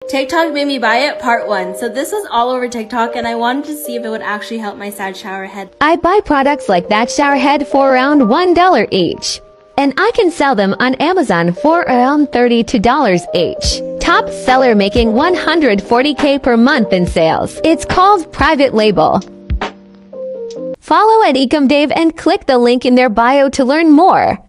TikTok made me buy it, part 1. So this was all over TikTok and I wanted to see if it would actually help my sad shower head. I buy products like that shower head for around $1 each. And I can sell them on Amazon for around $32 each. Top seller making $140K per month in sales. It's called Private Label. Follow at EcomDave and click the link in their bio to learn more.